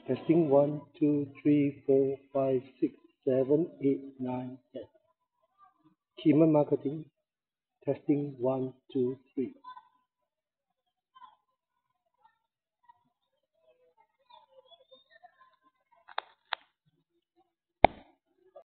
Testing 1, 2, 3, 4, 5, 6, 7, 8, 9, 10. Keyman Marketing. Testing 1, 2, 3.